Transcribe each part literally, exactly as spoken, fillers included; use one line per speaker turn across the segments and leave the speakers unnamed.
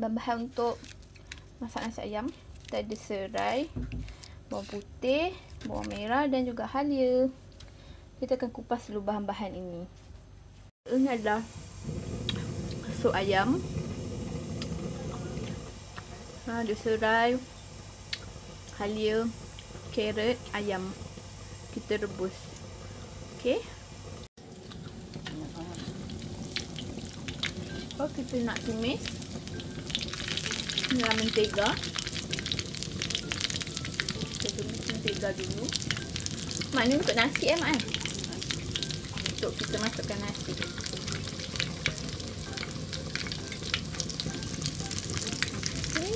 bahan-bahan untuk masak nasi ayam. Kita ada serai, bawang putih, bawang merah dan juga halia. Kita akan kupas dulu bahan-bahan ini. Ini adalah sup ayam. Ha, ada serai, halia, carrot, ayam. Kita rebus. Okey. Oh, kita nak tumis dengan mentega. Kita tumis mentega dulu. Mak, ni untuk nasi eh, Mak? Eh? Untuk kita masukkan nasi. Okay.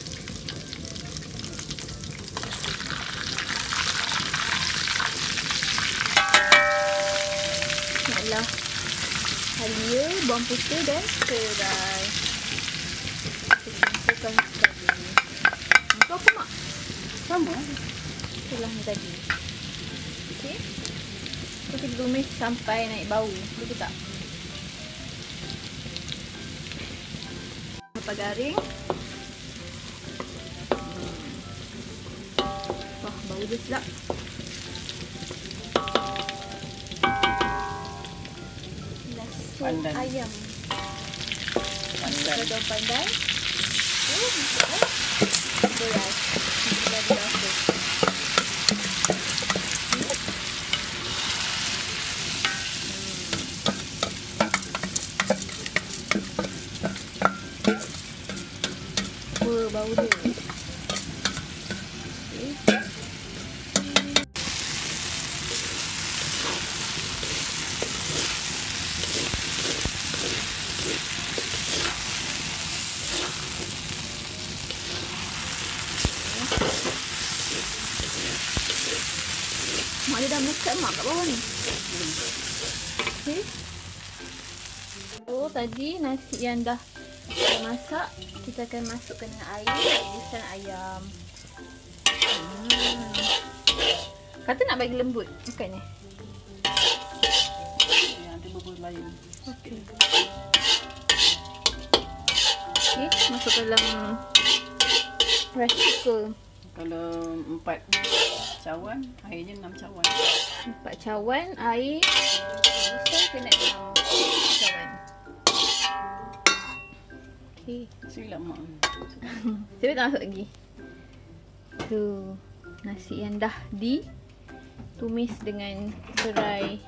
Inilah halia, bawang putih dan serai. Kita masukkan tadi. Untuk apa, Mak?
Sama.
Itulah yang tadi. Okey. Kita tumis sampai naik bau. Betul tak? Sampai garing. Wah, bau dia sedap. Sup
Pandan.
ayam.
Pandan.
Kita daun pandan. Oh, masukkan beras. Beras beras. Wah, bau dia. Okay. Mak dia dah melekat, Mak, kat bawah ni. Okey. Oh, tadi nasi yang dah masak, kita akan masukkan dengan air, rebusan ayam. Hmm. Kata nak bagi lembut, bukannya?
Yang nanti bubur lain.
Okey. Okey, masukkan dalam rice cooker.
Kalau empat cawan, airnya enam cawan.
Empat cawan air, rebusan kena enam cawan. Okey.
Silap mak.
Saya tak masuk lagi. Tu nasi yang dah ditumis dengan serai,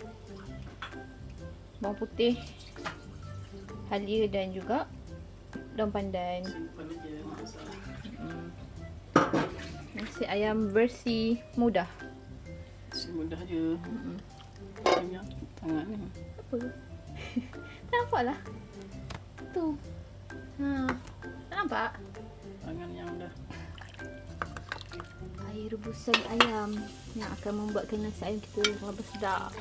bawang putih, halia dan juga daun pandan.
Simpan aja masak.
Hmm. Nasi ayam versi mudah.
Semudah je.
Hmm.
Banyak tangan ni.
Apa? Tak nampak lah. Tu. Ha. Tak nampak?
Tangan yang dah.
Air rebusan ayam yang akan membuatkan nasi ayam kita lebih sedap.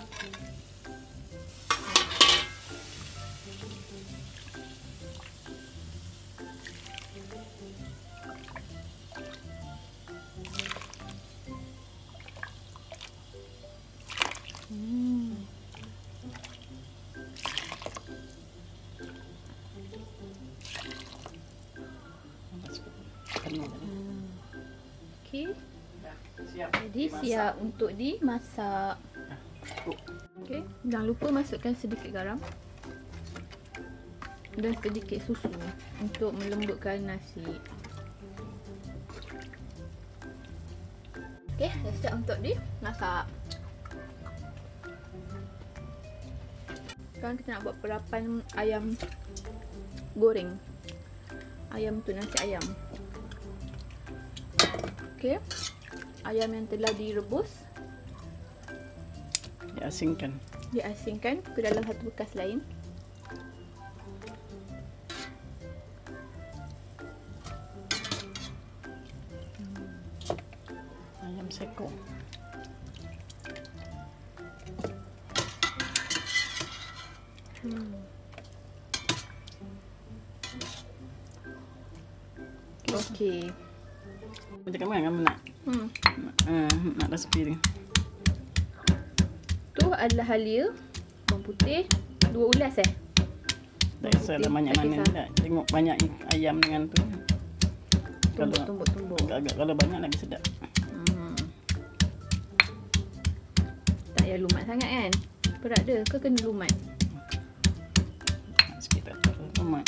Hmm.
Penuh.
Hmm. Okey.
Dah siap.
Jadi siap untuk dimasak.
Cukup.
Okey, jangan lupa masukkan sedikit garam dan sedikit susu untuk melembutkan nasi. Okey, dah siap untuk dimasak. Sekarang kita nak buat perapan ayam goreng. Ayam tu nasi ayam. Okey. Ayam yang telah direbus
Diasingkan.
diasingkan ke dalam satu bekas lain.
Ayam seko.
Hmm. Okey.
Macam kamu kan kamu nak?
Hmm.
Uh, nak resipi ni.
Tu adalah halia, bawang putih, dua ulas eh.
Tak kisahlah banyak
Tak
mana
kisah.
tak. Tengok banyak ayam dengan tu. Kalau
Tumbuk-tumbuk-tumbuk.
agak-agak kalau banyak lagi sedap.
Hmm. Tak payah lumat sangat kan? Berat dia ke kena lumat?
Sikit tak apa. Tomat.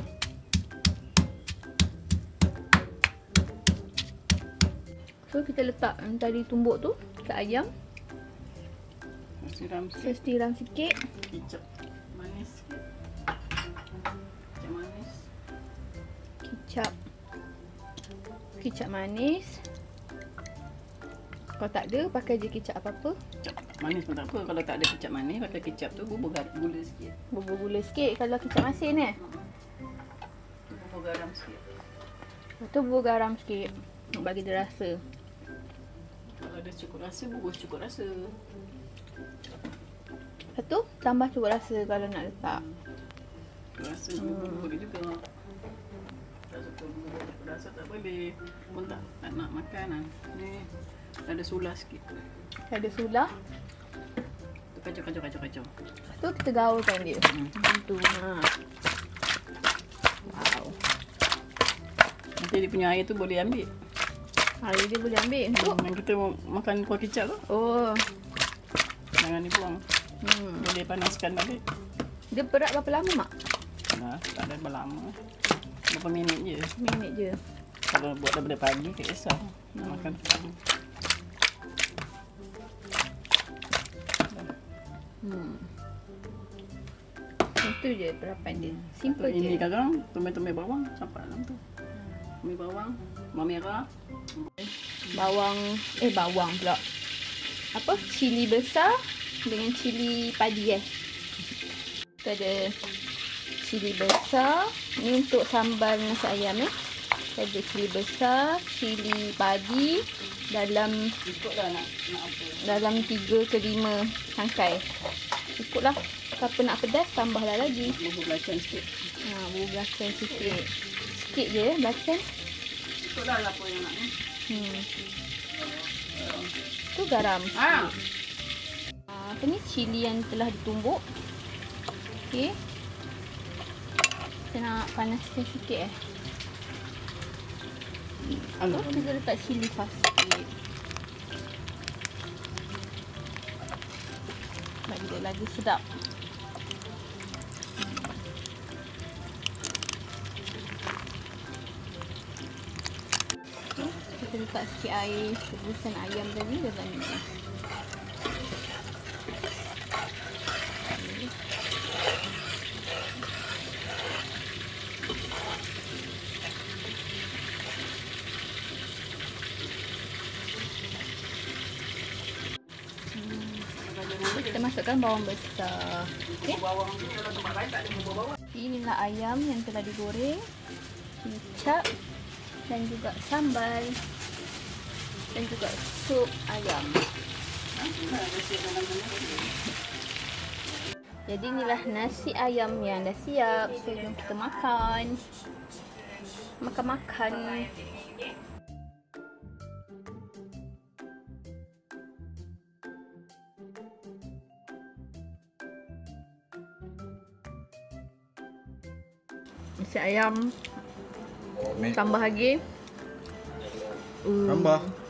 So kita letak yang tadi tumbuk tu kat ayam.
Siram
So
sikit.
siram sikit.
Kicap manis sikit. Kicap manis.
Kicap. Kicap manis. Kalau tak ada, pakai je kicap apa-apa.
Kicap manis pun tak apa. Kalau tak ada kicap manis, pakai kicap tu bubur gula sikit.
Bubur gula sikit kalau kicap masin eh.
Bubur garam sikit.
Lepas tu bubur garam sikit. Nak bagi dia rasa.
Kalau ada cukup rasa, bubur cukup rasa.
Lepas tu tambah cukup rasa kalau nak letak.
Rasa bubur boleh juga. Tak suka bubur cukup rasa tak boleh. Pun tak, tak nak makan lah. Ni ada sulah sikit.
Ada sulah.
Kacau, kacau, kacau, kacau.
Lepas tu kita gaulkan dia.
Hmm.
Macam tu. Ha. Wow.
Nanti dia punya air tu boleh ambil.
Hari dia boleh ambil untuk.
Hmm, yang kita makan kuah kicap tu,
Oh.
jangan dibuang.
Hmm.
Boleh panaskan balik.
Dia berat berapa lama mak?
Nah, tak ada berlama. Berapa minit je.
Minit je.
Kalau buat daripada pagi, tak kisah. Nak makan pagi.
Hmm. Itu je perapan dia. Simple je.
Ini kadang tumis-tumis bawang sampai dalam tu. Tumis bawang, bawang merah.
Bawang, eh bawang pula. Apa? Cili besar dengan cili padi eh. Kita ada cili besar. Ni untuk sambal nasi ayam eh. Kita ada cili besar, cili padi dalam
Ikutlah nak nak apa.
dalam tiga ke lima sangkai. Ikutlah. Siapa nak pedas tambahlah lagi.
Bubur belacan sikit.
Ha, bubur belacan sikit. Sikit je eh belacan.
Ikutlah apa yang nak ni.
Hmm. Tu garam.
Ha.
Ah, apa ni cili yang telah ditumbuk. Okey. Kita nak panaskan sikit eh.
Alah.
So, kita letak cili fast sikit. Bagi dia lagi sedap. Kita letak sikit air rebusan ayam tadi dalam ni. Kita masukkan bawang besar. Okey.
Bawang tu kalau tempat lain tak ada bubur bawang.
Inilah ayam yang telah digoreng, kicap dan juga sambal dan juga sup ayam. Jadi inilah nasi ayam yang dah siap. So jom kita makan. Makan-makan. Nasi ayam. Tambah lagi. Uh,
Tambah.